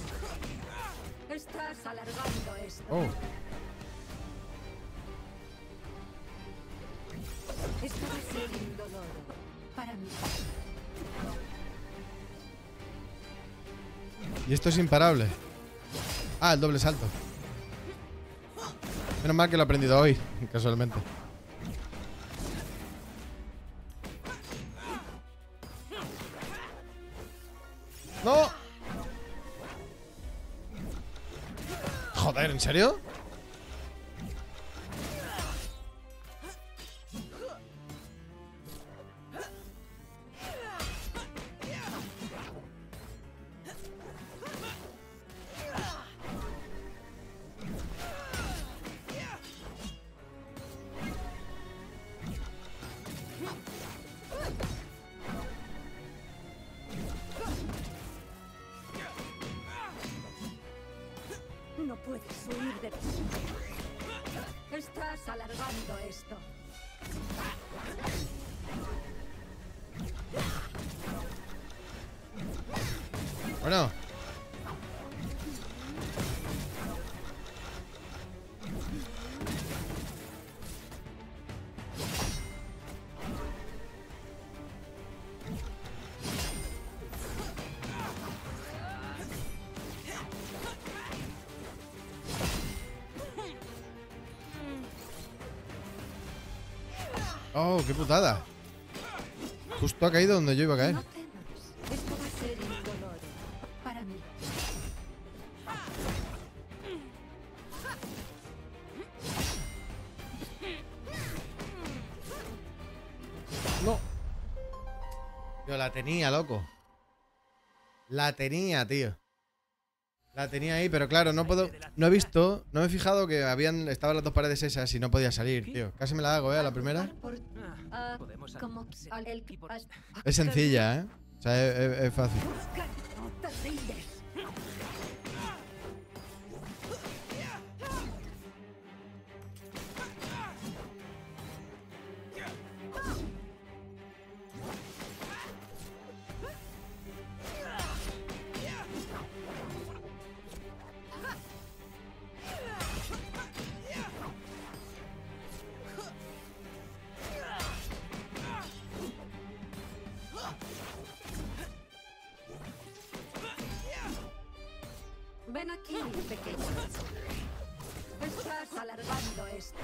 Estás alargando esto. Oh. Esto va a ser indoloro para mí. Y esto es imparable. Ah, el doble salto. Menos mal que lo he aprendido hoy, casualmente. ¡No! Joder, ¿en serio? No puedes huir de mí. Estás alargando esto. Bueno. Oh, qué putada. Justo ha caído donde yo iba a caer. No temas. Esto va a ser indoloro para mí. No. Yo la tenía, loco. La tenía, tío. La tenía ahí, pero claro, no puedo. No he visto, no me he fijado que estaban las dos paredes esas y no podía salir, tío. Casi me la hago, a la primera. Ah, podemos Como el y por- Es sencilla, O sea, es fácil. No te rindes. Aquí, pequeño. Estás alargando esto.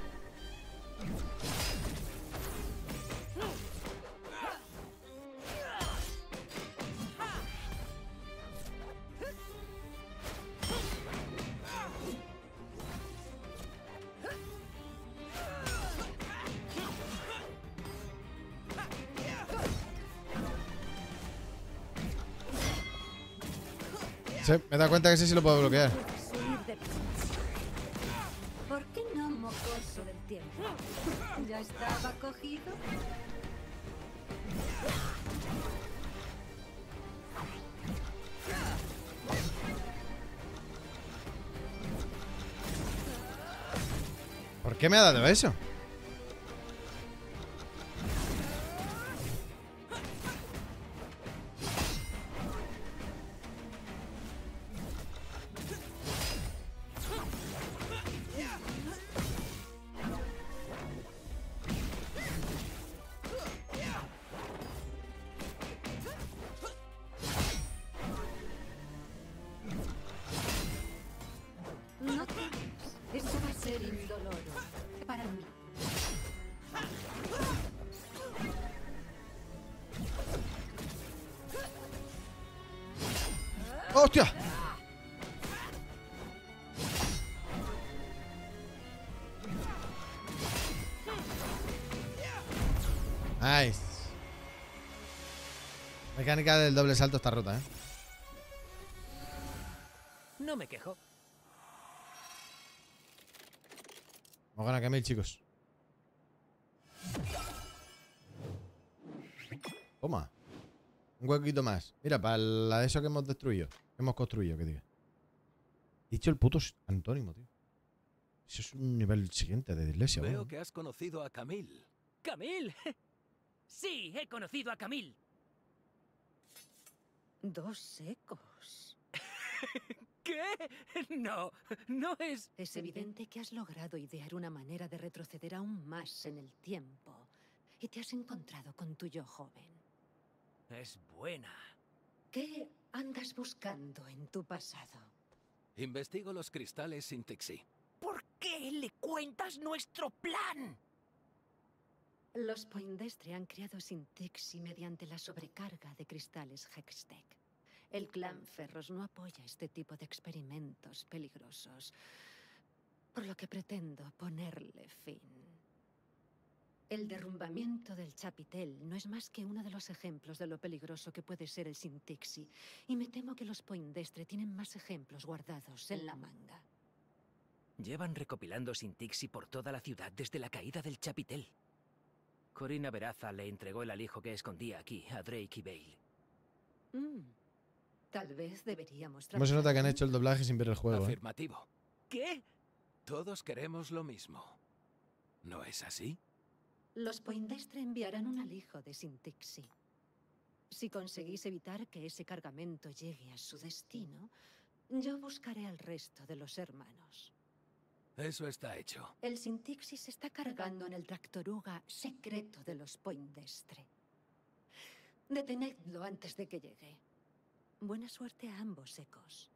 Sí, me he dado cuenta que ese sí lo puedo bloquear. Subir de peso. ¿Por qué no, mocoso del tiempo? ¿Ya estaba cogido? ¿Por qué me ha dado eso? No temas. Esto va a ser indoloro. Para mí. ¡Hostia! Nice. La mecánica del doble salto está rota, ¿eh? No me quejo. Vamos a ganar Camille, chicos. Toma. Un huequito más. Mira, para la de eso que hemos destruido. Que hemos construido, que diga. He dicho el puto antónimo, tío. Eso es un nivel siguiente de iglesia. Veo bueno. que has conocido a Camille. ¿Camille? Sí, he conocido a Camille. Dos secos. ¿Qué? No, no es... Es evidente que has logrado idear una manera de retroceder aún más en el tiempo. Y te has encontrado con tu yo joven. Es buena. ¿Qué andas buscando en tu pasado? Investigo los cristales Sintixi. ¿Por qué le cuentas nuestro plan? Los Poindexter han creado Sintixi mediante la sobrecarga de cristales Hextech. El clan Ferros no apoya este tipo de experimentos peligrosos, por lo que pretendo ponerle fin. El derrumbamiento del Chapitel no es más que uno de los ejemplos de lo peligroso que puede ser el Sintixi, y me temo que los Poindexter tienen más ejemplos guardados en la manga. Llevan recopilando Sintixi por toda la ciudad desde la caída del Chapitel. Corina Veraza le entregó el alijo que escondía aquí a Drake y Bale. Tal vez deberíamos ¿Cómo se nota que han trabajar hecho el doblaje sin ver el juego? Afirmativo. ¿Qué? Todos queremos lo mismo. ¿No es así? Los Poindexter enviarán un alijo de Sintixi. Si conseguís evitar que ese cargamento llegue a su destino, yo buscaré al resto de los hermanos. Eso está hecho. El Sintixi se está cargando en el Tractoruga secreto de los Poindexter. Detenedlo antes de que llegue. Buena suerte a ambos, Ecos.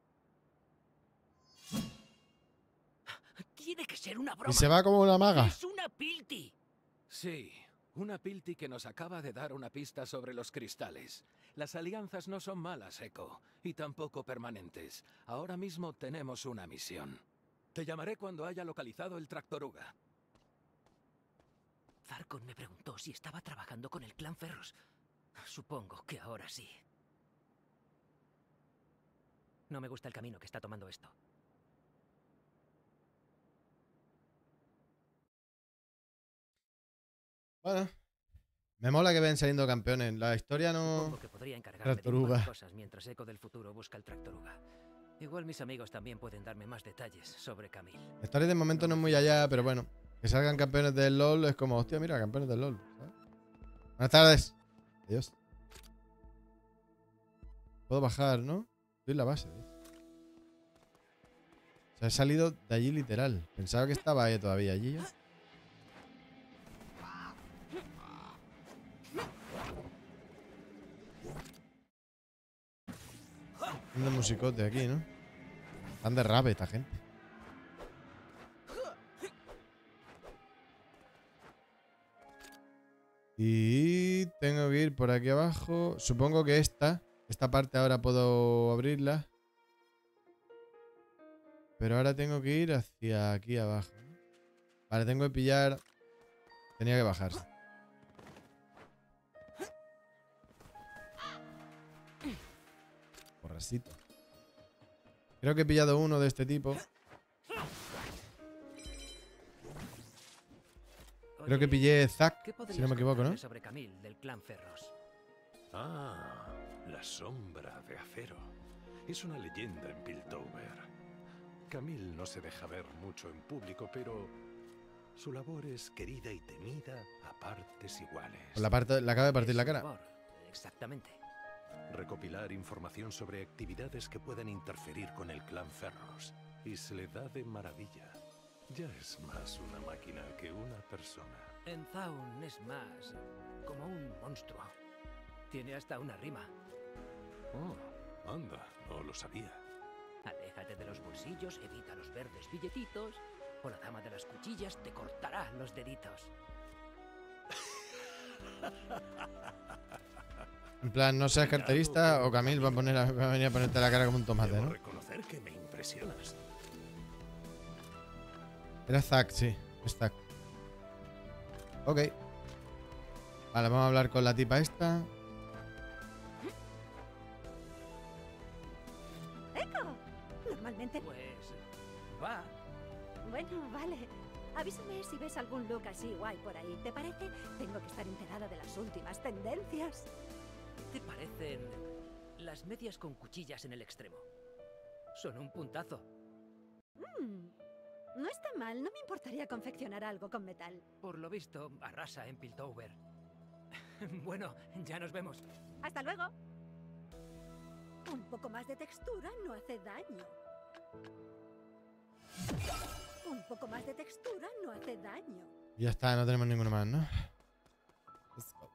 Tiene que ser una broma. Y se va como una maga. Es una Pilti. Sí, una Pilti que nos acaba de dar una pista sobre los cristales. Las alianzas no son malas, Echo, y tampoco permanentes. Ahora mismo tenemos una misión. Te llamaré cuando haya localizado el Tractoruga. Zarkon me preguntó si estaba trabajando con el clan Ferros. Supongo que ahora sí. No me gusta el camino que está tomando esto. Bueno. Me mola que ven saliendo campeones. La historia no... Supongo que podría encargarme de un par Tractoruga. de cosas mientras Echo del futuro busca el Tractoruga. Igual mis amigos también pueden darme más detalles sobre Camille. La historia de momento no es muy allá, pero bueno. Que salgan campeones del LoL es como, hostia, mira, campeones del LoL. ¿sabes? Buenas tardes. Adiós. Puedo bajar, ¿no? Estoy en la base, tío. O sea, he salido de allí literal. Pensaba que estaba ahí todavía allí ya. Un musicote aquí, ¿no? Están de rave esta gente. Y tengo que ir por aquí abajo. Supongo que esta parte ahora puedo abrirla. Pero ahora tengo que ir hacia aquí abajo. Vale, tengo que pillar... Tenía que bajarse. Porrasito. Creo que he pillado uno de este tipo. Creo que pillé Zack, si no me equivoco, ¿no? Sobre Camille del clan Ferros. Ah, la sombra de acero. Es una leyenda en Piltover. Camille no se deja ver mucho en público, pero su labor es querida y temida a partes iguales. Le acaba de partir la cara. Exactamente. Recopilar información sobre actividades que puedan interferir con el clan Ferros. Y se le da de maravilla. Ya es más una máquina que una persona. En Zaun es más como un monstruo. Tiene hasta una rima. Oh, anda, no lo sabía. Aléjate de los bolsillos, evita los verdes billetitos, o la dama de las cuchillas te cortará los deditos. En plan, no seas carterista o Camille va a venir a ponerte la cara como un tomate, Debo ¿no? reconocer que me impresionas. Era Zack, sí. Es Zack. Ok. Vale, vamos a hablar con la tipa esta. ¡Eco! Normalmente... Pues... va. Bueno, vale. Avísame si ves algún look así guay por ahí. ¿Te parece? Tengo que estar enterada de las últimas tendencias. ¿Qué te parecen las medias con cuchillas en el extremo? Son un puntazo. No está mal. No me importaría confeccionar algo con metal. Por lo visto, arrasa en Piltover. Bueno, ya nos vemos. ¡Hasta luego! Un poco más de textura no hace daño. Un poco más de textura no hace daño. Ya está, no tenemos ninguno más, ¿no? Let's go.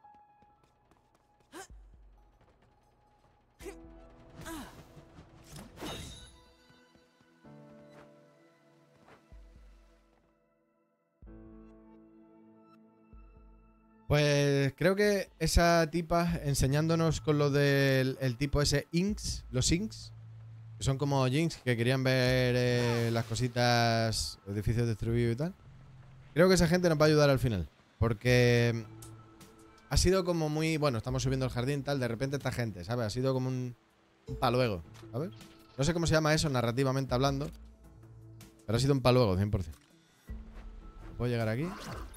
Pues creo que esa tipa enseñándonos con lo del el tipo ese Inks, los Inks, que son como Jinx que querían ver las cositas, edificios destruidos y tal. Creo que esa gente nos va a ayudar al final, porque ha sido como muy... Bueno, estamos subiendo el jardín tal, de repente esta gente, ¿sabes? Ha sido como un paluego, ¿sabes? No sé cómo se llama eso narrativamente hablando, pero ha sido un paluego, 100%. ¿Puedo llegar aquí?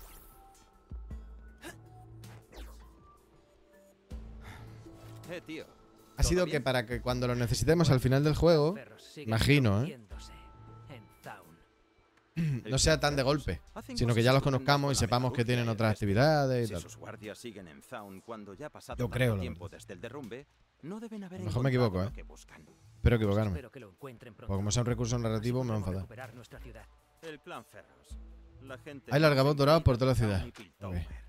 Tío. Ha sido que para que cuando lo necesitemos al final del juego, Ferros sigue imagino, introduciéndose en Zaun. no sea tan de golpe, sino que ya los conozcamos y sepamos que tienen otras actividades y Si tal. sus guardias siguen en Zaun cuando ya ha pasado Yo tanto creo, la tiempo verdad. desde el derrumbe, no deben haber A lo mejor me encontrado equivoco, lo que buscan. Espero equivocarme. Espero que lo encuentren pronto. Porque como sea un recurso narrativo me va a Podremos enfadar. recuperar nuestra ciudad. El clan Ferros. La gente Hay largavoz dorado por toda la ciudad. Zaun y Piltover. Ok.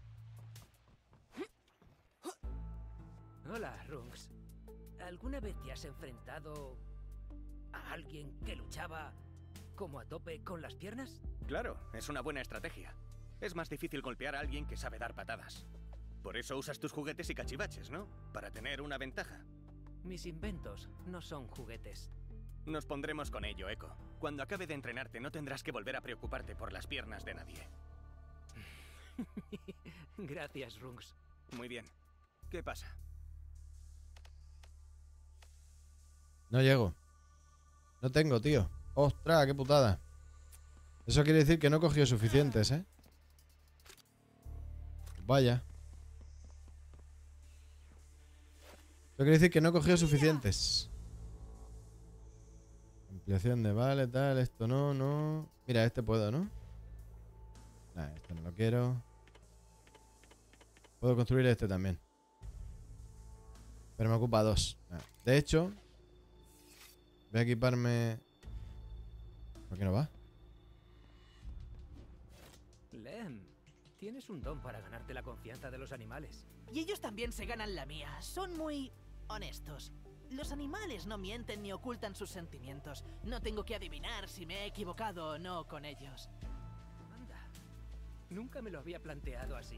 Hola, Runks. ¿Alguna vez te has enfrentado a alguien que luchaba como a tope con las piernas? Claro, es una buena estrategia. Es más difícil golpear a alguien que sabe dar patadas. Por eso usas tus juguetes y cachivaches, ¿no? Para tener una ventaja. Mis inventos no son juguetes. Nos pondremos con ello, Echo. Cuando acabe de entrenarte no tendrás que volver a preocuparte por las piernas de nadie. Gracias, Runks. Muy bien. ¿Qué pasa? No llego. No tengo, tío. ¡Ostras, qué putada! Eso quiere decir que no he cogido suficientes, ¿eh? Vaya. Eso quiere decir que no he cogido suficientes. Ampliación de vale, tal. Esto no, no. Mira, este puedo, ¿no? Nah, este no lo quiero. Puedo construir este también. Pero me ocupa 2. De hecho, voy a equiparme... ¿Por qué no va? Lem, tienes un don para ganarte la confianza de los animales. Y ellos también se ganan la mía. Son muy honestos. Los animales no mienten ni ocultan sus sentimientos. No tengo que adivinar si me he equivocado o no con ellos. Anda. Nunca me lo había planteado así.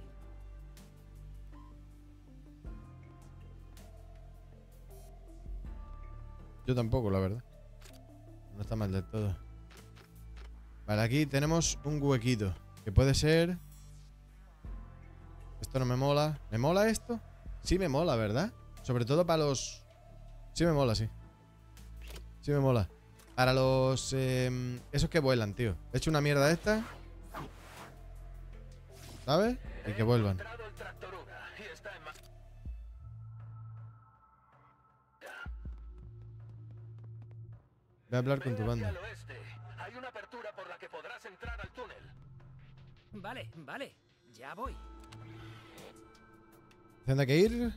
Yo tampoco, la verdad. No está mal del todo. Vale, aquí tenemos un huequito. Que puede ser... Esto no me mola. ¿Me mola esto? Sí me mola, ¿verdad? Sobre todo para los... Sí me mola, sí. Sí me mola. Para los... esos que vuelan, tío. He hecho una mierda esta. ¿Sabes? Y que vuelvan. Voy a hablar con tu banda. Hay una apertura por la que podrás entrar al túnel. Vale, vale. Ya voy. ¿Hacia dónde hay que ir?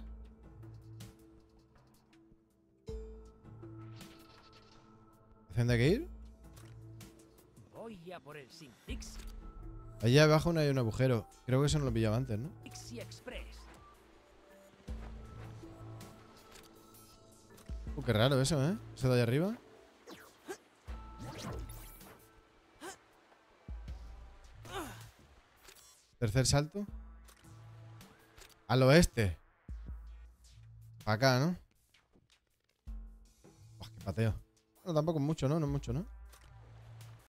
¿Hacia dónde hay que ir? Voy a por el Synfixie. Allá abajo no hay un agujero. Creo que eso no lo pillaba antes, ¿no? Pixie Express. Qué raro eso, ¿eh? Eso de allá arriba. Tercer salto. Al oeste. Para acá, ¿no? Qué pateo. No, tampoco es mucho, ¿no? No es mucho, ¿no?